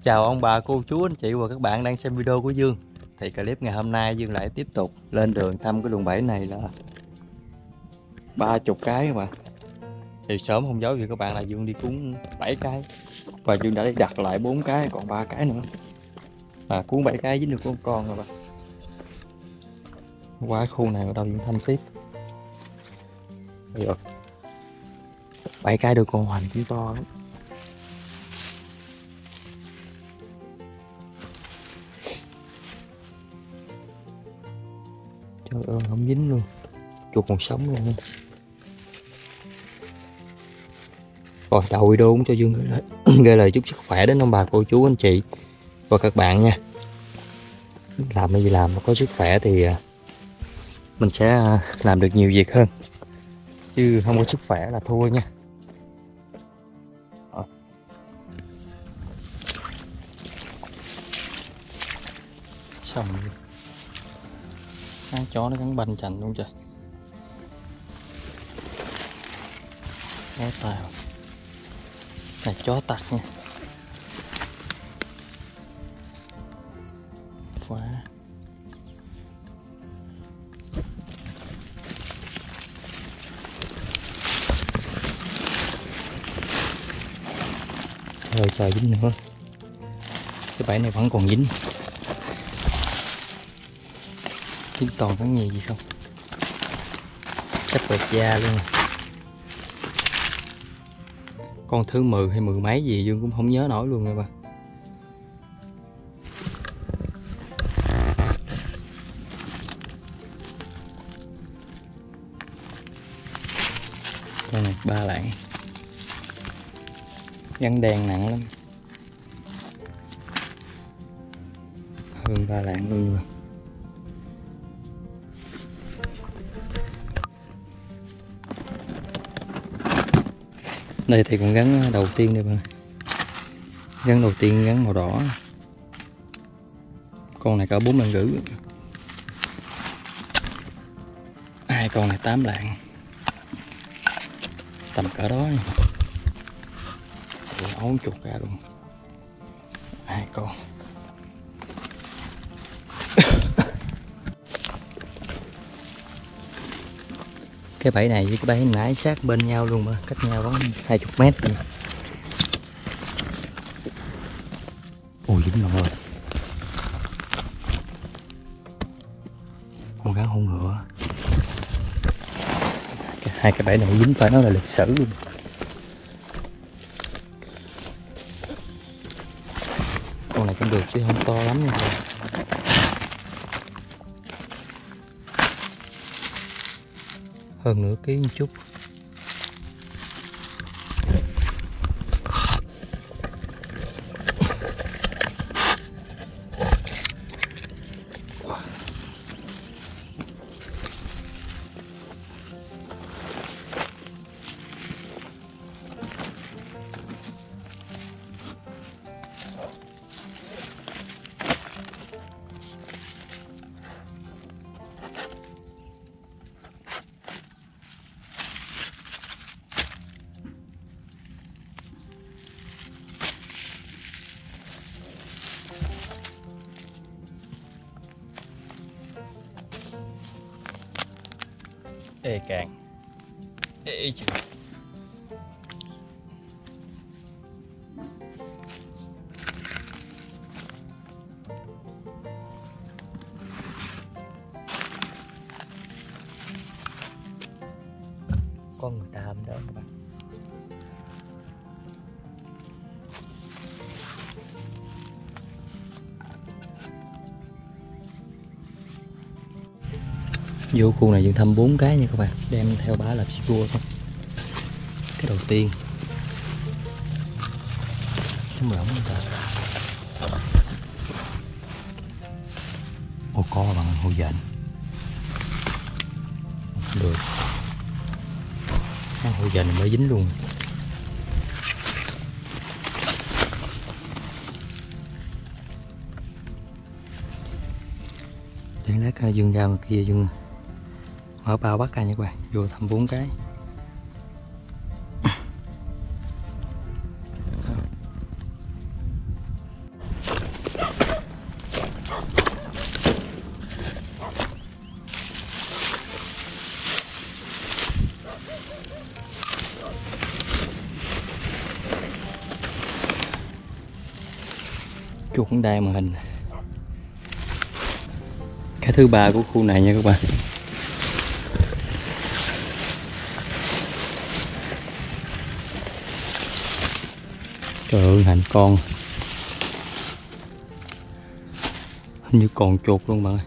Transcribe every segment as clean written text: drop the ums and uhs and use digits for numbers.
Xin chào ông bà, cô chú, anh chị và các bạn đang xem video của Dương. Thì clip ngày hôm nay Dương lại tiếp tục lên đường thăm cái luồng bẫy này là 30 cái các bạn. Thì sớm không giấu gì các bạn là Dương đi cuốn 7 cái và Dương đã đặt lại 4 cái, còn 3 cái nữa. Cuốn 7 cái dính được con rồi bạn. Qua khu này ở đâu Dương thăm tiếp. Được. 7 cái được con hoành cũng to lắm. Trời ơi, không dính luôn. Chuột còn sống luôn. Rồi đầu video cũng cho Dương gửi lời chúc sức khỏe đến ông bà cô chú anh chị và các bạn nha. Làm cái gì làm có sức khỏe thì mình sẽ làm được nhiều việc hơn, chứ không có sức khỏe là thua nha. Xong con chó nó cắn banh chành luôn trời. Chó tàu là chó tặc nha. Phá. Rồi trời, dính nữa. Cái bẫy này vẫn còn dính. Kiếm toàn cắn nhì gì không? Sắp bệt da luôn. Con thứ 10 hay 10 mấy gì Dương cũng không nhớ nổi luôn nha bạn. Đây này, 3 lạng. Gắn đen nặng lắm. Hơn 3 lạng luôn mà. Đây thì còn gắn đầu tiên đây bạn. Gắn đầu tiên gắn màu đỏ. Con này cỡ 4 lạng rưỡi. Hai con này 8 lạng. Tầm cỡ đó nha. Ấu chuột ra luôn. 2 con. Cái bẫy này với cái bẫy nãy sát bên nhau luôn mà, cách nhau có 20 mét. Ui dính rồi. Con cá hôn ngựa. Hai cái bẫy này dính phải nói là lịch sử luôn. Con này cũng được chứ không to lắm nha. Hơn nửa ký một chút. Ê càng. Ê chứ. Con người ta đó các bạn. Vô khu này Dương thăm 4 cái nha các bạn, đem theo bả làm xích cua thôi. Cái đầu tiên trống lỏng người ta. Ô co bằng hô dện được. Cái hô dện mới dính luôn. Để lát Dương ra ngoài kia Dương mở bao bắt ra nha các bạn. Vô thăm 4 cái. Chuột đai màn hình. Cái thứ ba của khu này nha các bạn. Trời ơi, hành con. Hình như còn chuột luôn bạn ơi.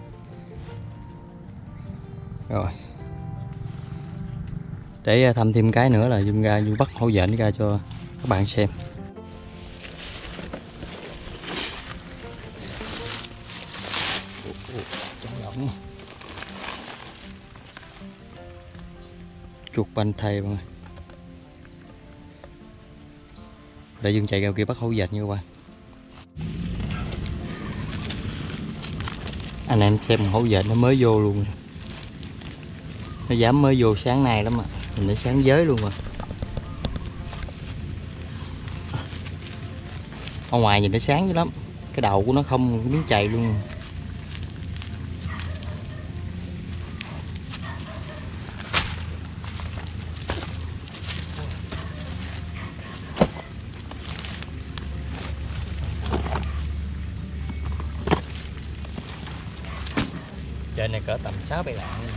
Rồi. Để thăm thêm cái nữa là Dung ra Dung bắt hổ dện ra cho các bạn xem. Chuột banh thây bạn ơi. Để Dương chạy ra kia bắt hổ dệt nha các bạn. Anh em xem hổ dệt nó mới vô luôn. Nó dám mới vô sáng nay lắm mà. Mình để sáng giới luôn mà. Ở ngoài nhìn nó sáng dữ lắm. Cái đầu của nó không miếng chày luôn. Trên này cỡ tầm 6-7 lạng nha.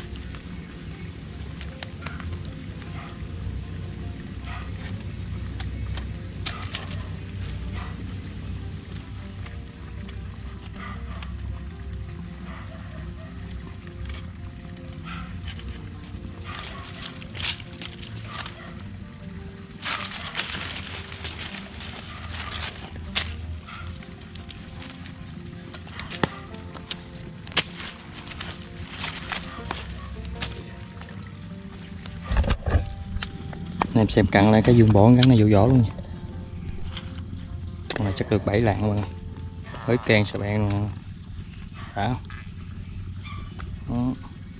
Em xem cặn lại cái dương bỏ gắn này vô vỏ luôn nha. Con này chắc được 7 lạng các bạn ơi. Với can sờ beng luôn. Đã. Đó.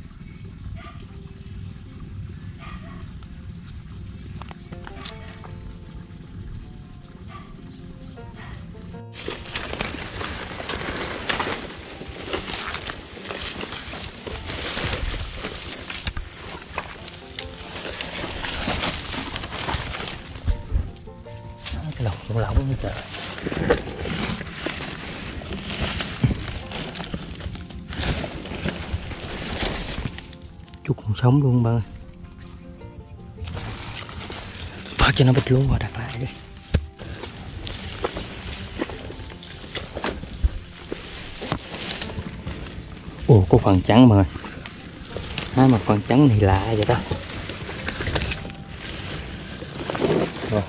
Cái lồng cũng lỏng nữa trời. Chút còn sống luôn bạn ơi. Phát cho nó bịch luôn và đặt lại đi. Ồ, có phần trắng mà. Hai mặt phần trắng này lạ vậy ta. Rồi.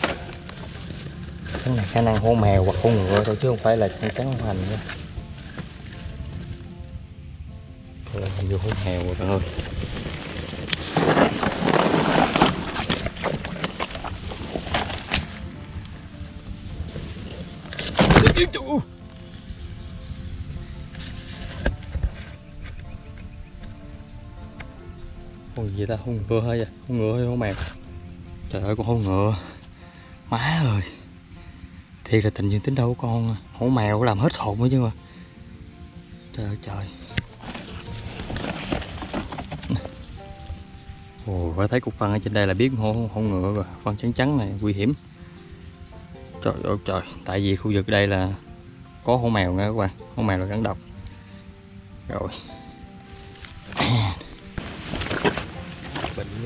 Cái này khả năng hổ mèo hoặc hổ ngựa thôi chứ không phải là con trắng hổ hành nữa. Rồi hình như hổ mèo rồi bạn ơi. Ôi gì ta, hổ ngựa hay vậy? Hổ ngựa hay hổ mèo? Trời ơi, con hổ ngựa. Má ơi. Thiệt là tình duyên tính đâu của con hổ mèo làm hết hồn ấy chứ mà. Trời ơi trời. Ồ, phải thấy cục phân ở trên đây là biết hổ ngựa rồi. Phân trắng trắng này nguy hiểm. Trời ơi trời. Tại vì khu vực đây là có hổ mèo nha các bạn. Hổ mèo là rắn độc. Rồi. Bệnh luôn.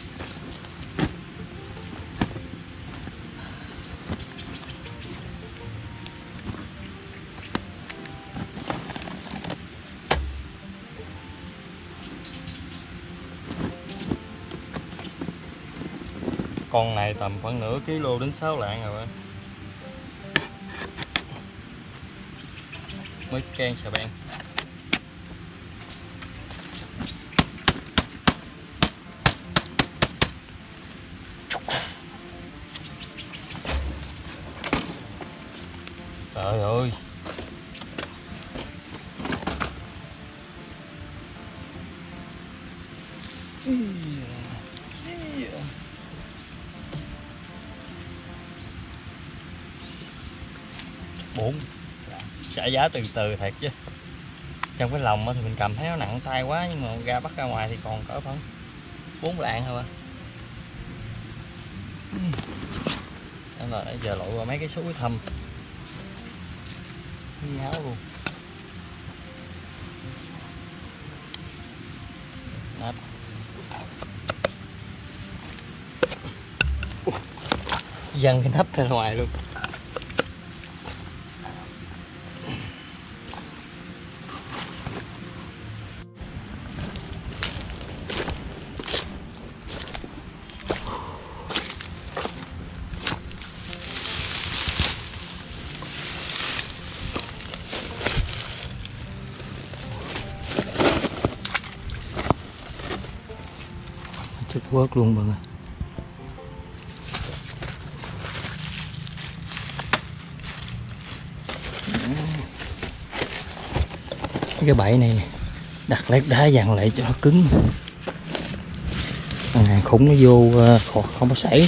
Con này tầm khoảng nửa kg đến 6 lạng rồi. Mới can xà beng. Trời ơi. Bốn trả giá từ từ thiệt chứ. Trong cái lồng thì mình cầm thấy nó nặng tay quá, nhưng mà ra bắt ra ngoài thì còn cỡ khoảng 4 lạng thôi à. Nên là giờ lội qua mấy cái suối thâm Nháo luôn. Nắp. Văng cái nắp ra ngoài luôn. Chút quớt luôn mọi người. Cái bẫy này đặt lát đá dàn lại cho nó cứng. Hàng khủng nó vô không có sảy.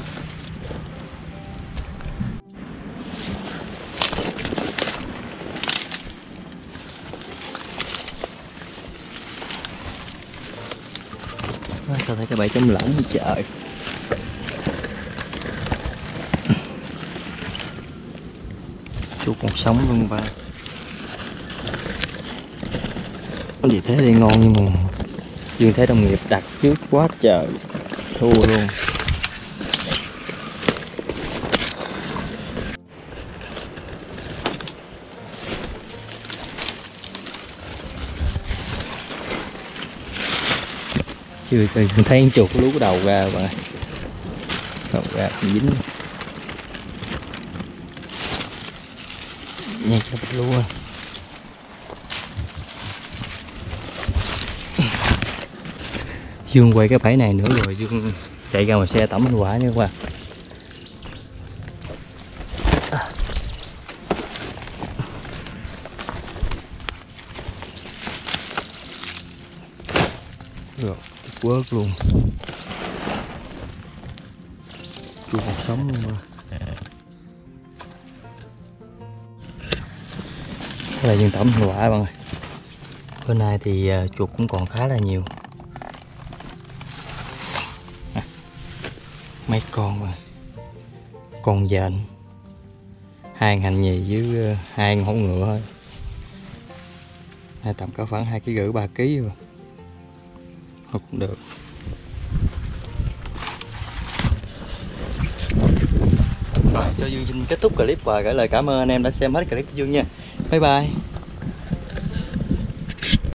Sao thấy cái bẫy chống lỏng trời. Chuột còn sống luôn ba. Gì thế thì ngon nhưng mà Dương thấy đồng nghiệp đặt trước quá trời, thua luôn. Chưa thấy con chuột có lú cái đầu ra bạn ơi. Đầu ra dính nha, cho bịch luôn. Dương quay cái bẫy này nữa rồi Dương chạy ra ngoài xe tẩm anh quả nha các bạn. Rồi quớt luôn, chuột còn sống luôn mà. Đây là Dương tẩm anh quả bạn ơi. Bữa nay thì chuột cũng còn khá là nhiều. Mấy con mà con dện, 2 hành nhì với 2 hổ ngựa thôi, tầm có khoảng 2,5 kg 3 kg rồi. Thôi cũng được. Rồi cho Dương xin kết thúc clip và gửi lời cảm ơn anh em đã xem hết clip của Dương nha. Bye bye.